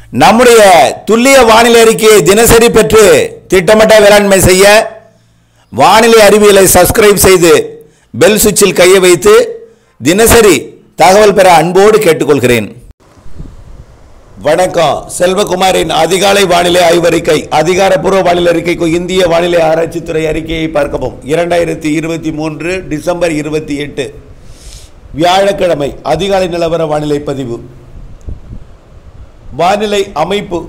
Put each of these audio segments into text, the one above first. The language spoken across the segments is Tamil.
நம்முடைய துல்லிய வானிலை அறிக்கையை தினசரி பெற்று திட்டமிட்ட வேளாண்மை செய்ய வானிலை அறிவியலை சப்ஸ்கிரைப் செய்து பெல் சுவிட்சில் கையை வைத்து தினசரி தகவல் பெற அன்போடு கேட்டுக்கொள்கிறேன். வணக்கம். செல்வகுமாரின் அதிகாலை வானிலை ஆய்வறிக்கை. அதிகாரப்பூர்வ வானிலை அறிக்கைக்கு இந்திய வானிலை ஆராய்ச்சித்துறை அறிக்கையை பார்க்கவும். 2023 டிசம்பர் 28 வியாழக்கிழமை அதிகாலை நிலவர வானிலை பதிவு. வானிலை அமைப்பு.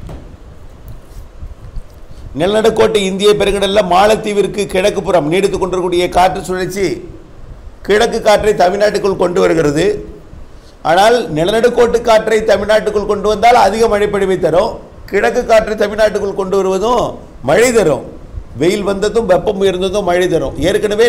நிலநடுக்கோட்டு இந்திய பெருங்கடலில் மாலத்தீவிற்கு கிழக்கு புறம் நீடித்துக் கொண்டிருக்கூடிய காற்று சுழற்சி கிழக்கு காற்றை தமிழ்நாட்டுக்குள் கொண்டு வருகிறது. ஆனால் நிலநடுக்கோட்டு காற்றை தமிழ்நாட்டுக்குள் கொண்டு வந்தால் அதிக மழை பொழிவை தரும். கிழக்கு காற்றை தமிழ்நாட்டுக்குள் கொண்டு வருவதும் மழை தரும். வெயில் வந்ததும் வெப்பம் உயர்ந்ததும் மழை தரும். ஏற்கனவே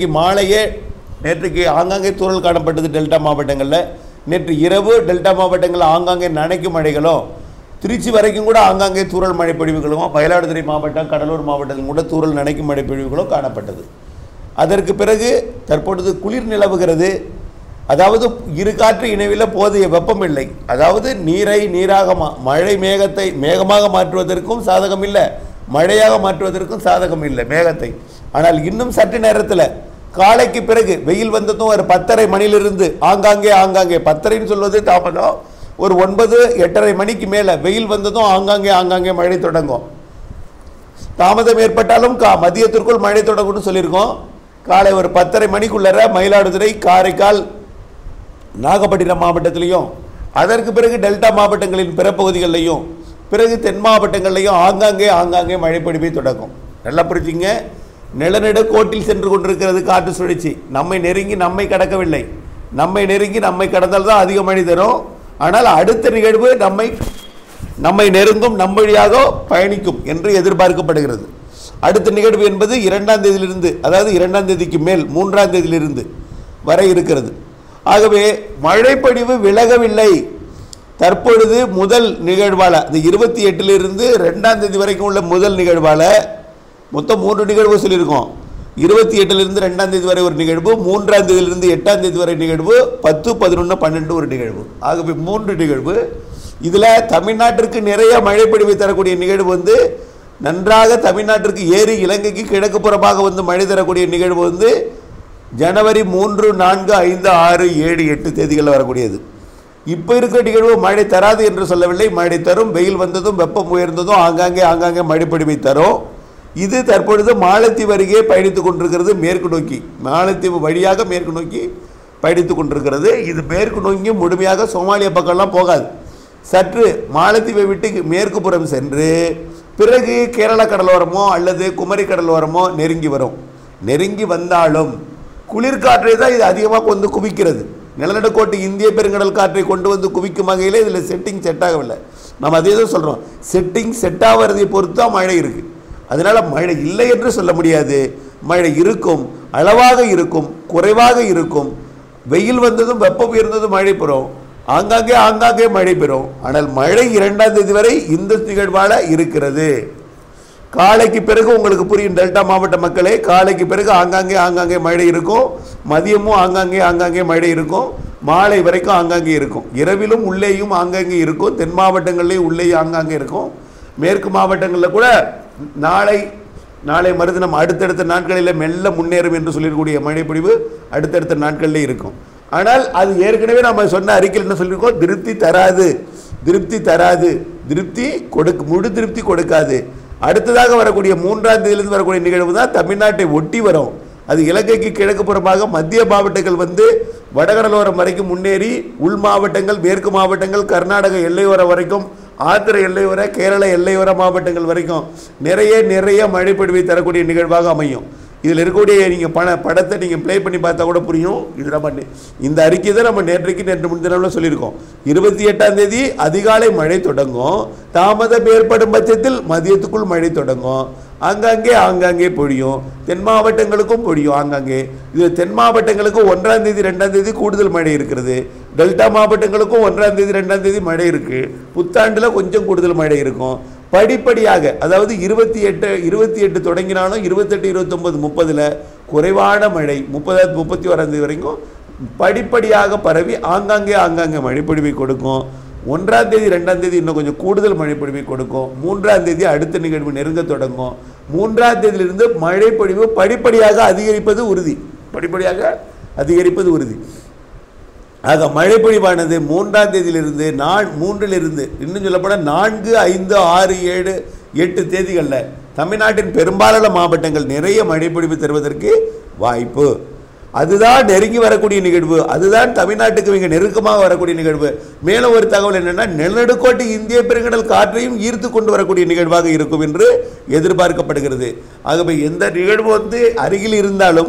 நேற்றைக்கு ஆங்காங்கே தூறல் காணப்பட்டது டெல்டா மாவட்டங்களில். நேற்று இரவு டெல்டா மாவட்டங்களில் ஆங்காங்கே நனைக்கும் மழைகளும், திருச்சி வரைக்கும் கூட ஆங்காங்கே தூறல் மழை பொழிவுகளும், மயிலாடுதுறை மாவட்டம் கடலூர் மாவட்டத்தில் கூட தூறல் நனைக்கும் மழை பொழிவுகளும் காணப்பட்டது. அதற்கு பிறகு தற்பொழுது குளிர் நிலவுகிறது. அதாவது இரு காற்று இணைவில் போதிய வெப்பம் இல்லை. அதாவது நீரை நீராக மழை மேகத்தை மேகமாக மாற்றுவதற்கும் சாதகம் இல்லை, மழையாக மாற்றுவதற்கும் சாதகம் இல்லை மேகத்தை. ஆனால் இன்னும் சற்று நேரத்தில் காலைக்கு பிறகு வெயில் வந்ததும் ஒரு 10:30 மணியிலிருந்து ஆங்காங்கே 10:30ன்னு சொல்வது தாமதம், ஒரு 9-8:30 மணிக்கு மேலே வெயில் வந்ததும் ஆங்காங்கே மழை தொடங்கும். தாமதம் ஏற்பட்டாலும் மதியத்திற்குள் மழை தொடங்கும்னு சொல்லியிருக்கோம். காலை ஒரு 10:30 மணிக்குள்ளர மயிலாடுதுறை, காரைக்கால், நாகப்பட்டினம் மாவட்டத்திலையும், அதற்கு பிறகு டெல்டா மாவட்டங்களின் பிற பகுதிகளிலையும், பிறகு தென் மாவட்டங்கள்லையும் ஆங்காங்கே மழை பொழிவை தொடங்கும். நல்லா புரிஞ்சுங்க. நிலநடுக்கோட்டில் சென்று கொண்டிருக்கிறது காற்று சுழற்சி. நம்மை நெருங்கி நம்மை கடக்கவில்லை. நம்மை நெருங்கி நம்மை கடந்தால் தான் அதிக மழை தரும். ஆனால் அடுத்த நிகழ்வு நம்மை நெருங்கும், நம் வழியாக பயணிக்கும் என்று எதிர்பார்க்கப்படுகிறது. அடுத்த நிகழ்வு என்பது 2ஆம் தேதியிலிருந்து, அதாவது 2ஆம் தேதிக்கு மேல் 3ஆம் தேதியிலிருந்து வரை இருக்கிறது. ஆகவே மழைப்பொழிவு விலகவில்லை. தற்பொழுது முதல் நிகழ்வால் அது 28லிருந்து 2ஆம் தேதி வரைக்கும் உள்ள முதல் நிகழ்வால் மொத்தம் 3 நிகழ்வு சொல்லியிருக்கோம். 28லிருந்து 2ஆம் தேதி வரை ஒரு நிகழ்வு, 3ஆம் தேதியிலிருந்து 8ஆம் தேதி வரை நிகழ்வு, 10, 11, 12 ஒரு நிகழ்வு. ஆகவே 3 நிகழ்வு. இதில் தமிழ்நாட்டிற்கு நிறைய மழை பொழிவை தரக்கூடிய நிகழ்வு வந்து நன்றாக தமிழ்நாட்டிற்கு ஏறி இலங்கைக்கு கிழக்கு புறமாக வந்து மழை தரக்கூடிய நிகழ்வு வந்து ஜனவரி 3, 4, 5, 6, 7, 8 தேதிகளில் வரக்கூடியது. இப்போ இருக்கிற நிகழ்வு மழை தராது என்று சொல்லவில்லை, மழை தரும். வெயில் வந்ததும் வெப்பம் உயர்ந்ததும் ஆங்காங்கே மழை பொழிவை தரும். இது தற்பொழுது மாலத்தீவு அருகே பயணித்துக் கொண்டிருக்கிறது. மேற்கு நோக்கி, மாலத்தீவு வழியாக மேற்கு நோக்கி பயணித்துக் கொண்டிருக்கிறது. இது மேற்கு நோக்கி முழுமையாக சோமாலியா பக்கம்லாம் போகாது. சற்று மாலத்தீவை விட்டு மேற்கு புறம் சென்று பிறகு கேரள கடலோரமோ அல்லது குமரி கடலோரமோ நெருங்கி வரும். நெருங்கி வந்தாலும் குளிர்காற்றை தான் இது அதிகமாக வந்து குவிக்கிறது. நிலநடுக்கோட்டு இந்திய பெருங்கடல் காற்றை கொண்டு வந்து குவிக்கும் வகையில் இதில் செட் ஆகவில்லை. நம்ம அதே தான் சொல்கிறோம், செட் ஆகிறதை பொறுத்து தான் மழை இருக்குது. அதனால் மழை இல்லை என்று சொல்ல முடியாது. மழை இருக்கும், அளவாக இருக்கும், குறைவாக இருக்கும். வெயில் வந்ததும் வெப்பம் உயர்ந்ததும் மழை பெறும், ஆங்காங்கே மழை பெறும். ஆனால் மழை 2ஆம் தேதி வரை இந்த நிகழ்வால் இருக்கிறது. காலைக்கு பிறகு உங்களுக்கு புரியும் டெல்டா மாவட்ட மக்களே, காலைக்கு பிறகு ஆங்காங்கே மழை இருக்கும். மதியமும் ஆங்காங்கே மழை இருக்கும். மாலை வரைக்கும் ஆங்காங்கே இருக்கும். இரவிலும் உள்ளேயும் ஆங்காங்கே இருக்கும். தென் மாவட்டங்கள்லேயும் உள்ளேயும் ஆங்காங்கே இருக்கும். மேற்கு மாவட்டங்களில் கூட நாளை மறுதினம் அடுத்தடுத்த நாட்களில் மெல்ல முன்னேறும் என்று சொல்லக்கூடிய மழை பொழிவு அடுத்தடுத்த நாட்களிலே இருக்கும். ஆனால் அது ஏற்கனவே நம்ம சொன்ன அறிக்கையில் என்ன சொல்லியிருக்கோம், திருப்தி தராது, முழு திருப்தி கொடுக்காது. அடுத்ததாக வரக்கூடிய 3ஆம் தேதியிலிருந்து வரக்கூடிய நிகழ்வு தான் தமிழ்நாட்டை ஒட்டி வரும். அது இலங்கைக்கு கிழக்கு புறமாக மத்திய மாவட்டங்கள் வந்து வடகடலோரம் வரைக்கும் முன்னேறி உள் மாவட்டங்கள், மேற்கு மாவட்டங்கள், கர்நாடக எல்லையோரம் வரைக்கும், ஆந்திர எல்லையோர, கேரள எல்லையோர மாவட்டங்கள் வரைக்கும் நிறைய மழை பொழிவை தரக்கூடிய நிகழ்வாக அமையும். இதில் இருக்கக்கூடிய நீங்கள் படத்தை நீங்கள் ப்ளே பண்ணி பார்த்தா கூட புரியும். இது நம்ம இந்த அறிக்கை தான் நம்ம நேற்று முன்தினம்ல சொல்லியிருக்கோம். 28ஆம் தேதி அதிகாலை மழை தொடங்கும். தாமதம் ஏற்படும் பட்சத்தில் மதியத்துக்குள் மழை தொடங்கும். ஆங்காங்கே பொழியும். தென் மாவட்டங்களுக்கும் பொழியும் ஆங்காங்கே. இது தென் மாவட்டங்களுக்கு 1ஆம் தேதி 2ஆம் தேதி கூடுதல் மழை இருக்கிறது. டெல்டா மாவட்டங்களுக்கும் 1ஆம் தேதி 2ஆம் தேதி மழை இருக்குது. புத்தாண்டில் கொஞ்சம் கூடுதல் மழை இருக்கும். படிப்படியாக, அதாவது 28 தொடங்கினாலும் 28, 29, 30 குறைவான மழை, 30, 31 வரைக்கும் படிப்படியாக பரவி ஆங்காங்கே மழைப்பொழிவை கொடுக்கும். 1ஆம் தேதி 2ஆம் தேதி இன்னும் கொஞ்சம் கூடுதல் மழைப்பொழிவை கொடுக்கும். 3ஆம் தேதி அடுத்த நிகழ்வு நெருங்க தொடங்கும். 3ஆம் தேதியிலிருந்து மழைப்பொழிவு படிப்படியாக அதிகரிப்பது உறுதி. படிப்படியாக அதிகரிப்பது உறுதி. ஆக மழைப்பொழிவானது 3ஆம் தேதியிலிருந்து 3லிருந்து இன்னும் சொல்லப்போனால் 4, 5, 6, 7, 8 தேதிகளில் தமிழ்நாட்டின் பெரும்பாலான மாவட்டங்கள் நிறைய மழைப்பொழிவு தருவதற்கு வாய்ப்பு. அதுதான் நெருங்கி வரக்கூடிய நிகழ்வு. அதுதான் தமிழ்நாட்டுக்கு மிக நெருக்கமாக வரக்கூடிய நிகழ்வு. மேலும் ஒரு தகவல் என்னென்னா, நிலநடுக்கோட்டு இந்திய பெருங்கடல் காற்றையும் ஈர்த்து கொண்டு வரக்கூடிய நிகழ்வாக இருக்கும் என்று எதிர்பார்க்கப்படுகிறது. ஆகவே எந்த நிகழ்வு அருகில் இருந்தாலும்,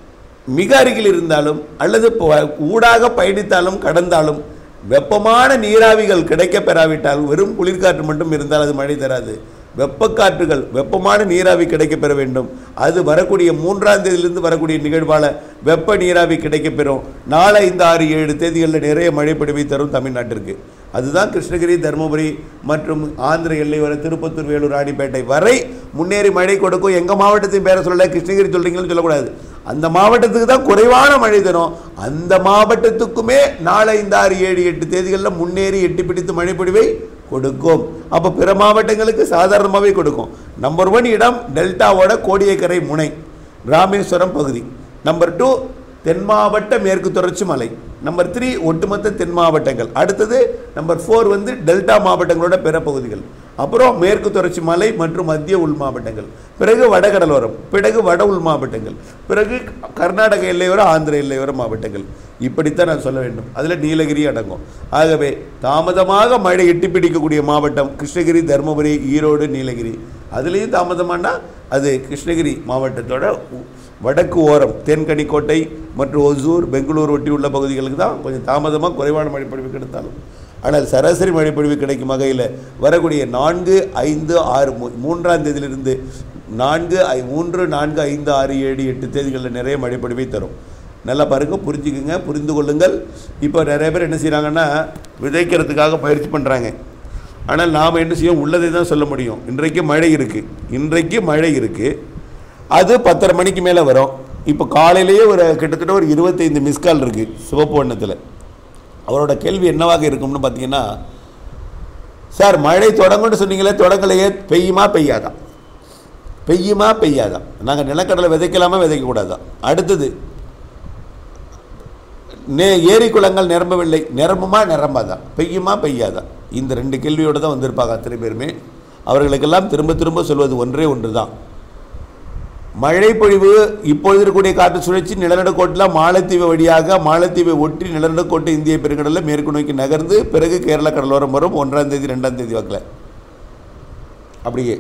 மிக அருகில் இருந்தாலும், அல்லது ஊடாக பயணித்தாலும் கடந்தாலும், வெப்பமான நீராவிகள் கிடைக்க பெறாவிட்டால் வெறும் குளிர்காற்று மட்டும் இருந்தால் அது மழை தராது. வெப்பக்காற்றுகள், வெப்பமான நீராவி கிடைக்க பெற வேண்டும். அது வரக்கூடிய 3ஆம் தேதியிலிருந்து வரக்கூடிய நிகழ்வால் வெப்ப நீராவி கிடைக்க பெறும். 4, 5, 6, 7 தேதிகளில் நிறைய மழைப்பொழிவை தரும் தமிழ்நாட்டிற்கு. அதுதான் கிருஷ்ணகிரி, தருமபுரி மற்றும் ஆந்திர எல்லை வரை, திருப்பத்தூர், வேலூர், ராணிப்பேட்டை வரை முன்னேறி மழை கொடுக்கும். எங்கள் மாவட்டத்தின் பேரை சொல்லலை, கிருஷ்ணகிரி சொல்கிறீங்கன்னு சொல்லக்கூடாது. அந்த மாவட்டத்துக்கு தான் குறைவான மழை தரும். அந்த மாவட்டத்துக்குமே 4, 5, 6, 7, 8 தேதிகளில் முன்னேறி எட்டி பிடித்து மழைப்பொழிவை கொடுக்கும். அப்போ பிற மாவட்டங்களுக்கு சாதாரணமாகவே கொடுக்கும். நம்பர் 1 இடம் டெல்டாவோட கோடியக்கரை முனை ராமேஸ்வரம் பகுதி. நம்பர் 2 தென் மாவட்ட மேற்கு தொடர்ச்சி மலை. நம்பர் 3 ஒட்டுமொத்த தென் மாவட்டங்கள். அடுத்தது நம்பர் 4 டெல்டா மாவட்டங்களோட பிற பகுதிகள். அப்புறம் மேற்கு தொடர்ச்சி மலை மற்றும் மத்திய உள் மாவட்டங்கள். பிறகு வடகடலோரம், பிறகு வட உள் மாவட்டங்கள், பிறகு கர்நாடக எல்லையோர, ஆந்திர எல்லையோர மாவட்டங்கள். இப்படித்தான் நான் சொல்ல வேண்டும். அதில் நீலகிரி அடங்கும். ஆகவே தாமதமாக மழை எட்டி பிடிக்கக்கூடிய மாவட்டம் கிருஷ்ணகிரி, தருமபுரி, ஈரோடு, நீலகிரி. அதுலேயும் தாமதமானா அது கிருஷ்ணகிரி மாவட்டத்தோட வடக்கு ஓரம் தேன்கனிக்கோட்டை மற்றும் ஒசூர், பெங்களூர் ஒட்டி உள்ள பகுதிகளுக்கு தான் கொஞ்சம் தாமதமாக குறைவான மழைப்பொழிவு கிடைத்தாலும், ஆனால் சராசரி மழைப்பொழிவு கிடைக்கும் வகையில் வரக்கூடிய 4, 5, 6, 3ஆம் தேதியிலிருந்து 3, 4, 5, 6, 7, 8 தேதிகளில் நிறைய மழைப்பொழிவை தரும். நல்லா பாருங்க, புரிஞ்சுக்குங்க, புரிந்து கொள்ளுங்கள். இப்போ நிறைய பேர் என்ன செய்கிறாங்கன்னா, விதைக்கிறதுக்காக பயிற்சி பண்ணுறாங்க. ஆனால் நாம் என்ன செய்யும், உள்ளதை தான் சொல்ல முடியும். இன்றைக்கு மழை இருக்குது, அது 10:30 மணிக்கு மேலே வரும். இப்போ காலையிலேயே கிட்டத்தட்ட ஒரு 25 மிஸ்கால் இருக்குது சிவப்பு வண்ணத்தில். அவரோட கேள்வி என்னவாக இருக்கும்னு பார்த்தீங்கன்னா, சார் மழை தொடங்கும்னு சொன்னீங்களே, தொடங்கலையே, பெய்யுமா பெய்யாதா? நாங்கள் நிலக்கடலை விதைக்கலாமா விதைக்கக்கூடாதா? அடுத்தது, ஏரி குளங்கள் நிரம்பவில்லை, நிரம்புமா நிரம்பாதா? பெய்யுமா பெய்யாதா? இந்த 2 கேள்வியோடு தான் வந்திருப்பாங்க அத்தனை பேருமே. அவர்களுக்கெல்லாம் திரும்ப திரும்ப சொல்வது ஒன்று தான். மழைப்பொழிவு இப்பொழுது இருக்கக்கூடிய காற்று சுழற்சி நிலநடுக்கோட்டில் மாலத்தீவு வழியாக, மாலத்தீவை ஒட்டி நிலநடுக்கோட்டை இந்திய பெருங்கடலில் மேற்கு நோக்கி நகர்ந்து பிறகு கேரள கடலோரம் வரும் 1ஆம் தேதி 2ஆம் தேதி வாக்கில். அப்படியே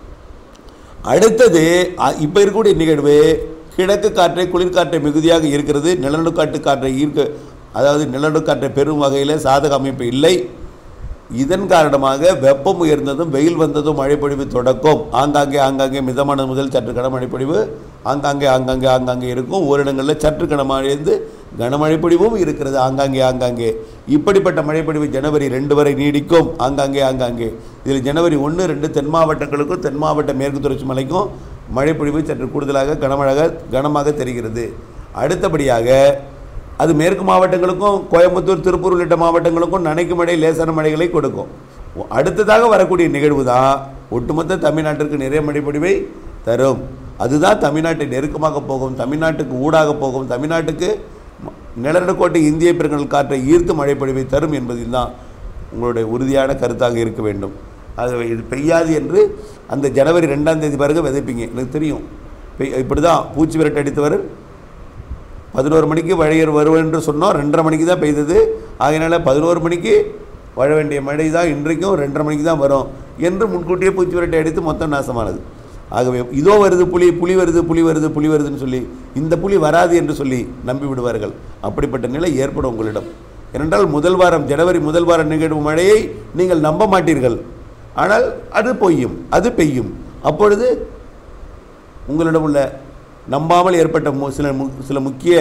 அடுத்தது இப்போ இருக்கக்கூடிய நிகழ்வு கிழக்கு காற்றை, குளிர்காற்றை மிகுதியாக இருக்கிறது. நிலநடுக்காட்டு காற்றை அதாவது நிலநடுக்காற்றை பெறும் வகையில் சாதக அமைப்பு இல்லை. இதன் காரணமாக வெப்பம் உயர்ந்ததும் வெயில் வந்ததும் மழைப்பொழிவு தொடக்கம். ஆங்காங்கே மிதமான முதல் சற்று கனமழைப்பொழிவு ஆங்காங்கே இருக்கும். ஓரிடங்களில் சற்று கனமழைந்து கனமழைப்பொழிவும் இருக்கிறது ஆங்காங்கே. இப்படிப்பட்ட மழைப்பொழிவு ஜனவரி 2 வரை நீடிக்கும். ஆங்காங்கே இதில் ஜனவரி 1, 2 தென் மாவட்டங்களுக்கும் தென் மாவட்ட மேற்கு தொடர்ச்சி மலைக்கும் மழைப்பொழிவு சற்று கூடுதலாக கனமாக தெரிகிறது. அடுத்தபடியாக அது மேற்கு மாவட்டங்களுக்கும் கோயம்புத்தூர், திருப்பூர் உள்ளிட்ட மாவட்டங்களுக்கும் நனைக்கும் மழை, லேசான மழைகளை கொடுக்கும். அடுத்ததாக வரக்கூடிய நிகழ்வு தான் ஒட்டுமொத்த தமிழ்நாட்டிற்கு நிறைய மழைப்பொழிவை தரும். அதுதான் தமிழ்நாட்டை நெருக்கமாக போகும், தமிழ்நாட்டுக்கு ஊடாக போகும், தமிழ்நாட்டுக்கு நிலநடுக்கோட்டை இந்திய பெருங்கடல் காற்றை ஈர்த்து மழைப்பொழிவை தரும் என்பதில் தான் உங்களுடைய உறுதியான கருத்தாக இருக்க வேண்டும். ஆகவே இது பெய்யாது என்று அந்த ஜனவரி 2ஆம் தேதி பிறகு விதைப்பீங்க. எனக்கு தெரியும். இப்படி தான் பூச்சி விரட்டு அடித்தவர் 11 மணிக்கு வழியர் வருவேன் என்று சொன்னோம். 2:30 மணிக்கு தான் பெய்தது. ஆகையினால 11 மணிக்கு வர வேண்டிய மழை தான் இன்றைக்கும் 2:30 மணிக்கு தான் வரும் என்று முன்கூட்டியே பூச்சி விரட்டை அடித்து மொத்தம் நாசமானது. ஆகவே இதோ வருது புலி வருதுன்னு சொல்லி இந்த புலி வராது என்று சொல்லி நம்பி விடுவார்கள். அப்படிப்பட்ட நிலை ஏற்படும் உங்களிடம். ஏனென்றால் ஜனவரி முதல் வார நிகழ்வு மழையை நீங்கள் நம்ப மாட்டீர்கள். ஆனால் அது பெய்யும். அப்பொழுது உங்களிடம் உள்ள நம்பாமல் ஏற்பட்ட சில முக்கிய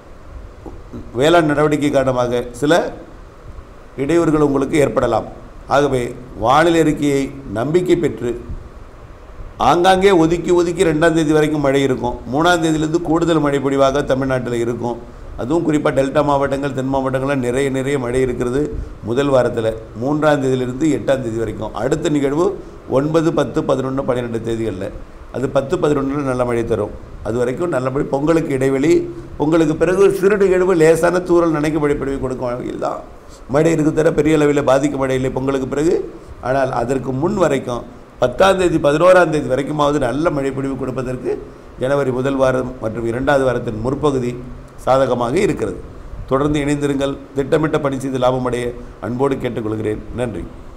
வேளாண் நடவடிக்கை காரணமாக சில இடையூறுகள் உங்களுக்கு ஏற்படலாம். ஆகவே வானிலை அறிக்கையை நம்பிக்கை பெற்று ஆங்காங்கே ஒதுக்கி 2ஆம் தேதி வரைக்கும் மழை இருக்கும். 3ஆம் தேதியிலிருந்து கூடுதல் மழை பொழிவாக தமிழ்நாட்டில் இருக்கும். அதுவும் குறிப்பாக டெல்டா மாவட்டங்கள், தென் மாவட்டங்களில் நிறைய மழை இருக்கிறது. முதல் வாரத்தில் 3ஆம் தேதியிலிருந்து 8ஆம் தேதி வரைக்கும். அடுத்த நிகழ்வு 9, 10, 11, 12 தேதிகளில். அது 10, 11 நல்ல மழை தரும். அது வரைக்கும் நல்ல மழை. பொங்கலுக்கு இடைவெளி, பொங்கலுக்கு பிறகு சிறு நிகழ்வு லேசான தூறல் நனைக்க மழை பொழிவு கொடுக்கும் வகையில் தான் மழை இருக்கு தர பெரிய அளவில் பாதிக்கும் மழை இல்லை பொங்கலுக்கு பிறகு. ஆனால் அதற்கு முன் வரைக்கும் 10ஆம் தேதி 11ஆம் தேதி வரைக்குமாவது நல்ல மழை பொழிவு கொடுப்பதற்கு ஜனவரி முதல் வாரம் மற்றும் 2வது வாரத்தின் முற்பகுதி சாதகமாக இருக்கிறது. தொடர்ந்து இணைந்திருங்கள். திட்டமிட்ட பணி செய்து லாபமடைய அன்போடு கேட்டுக்கொள்கிறேன். நன்றி.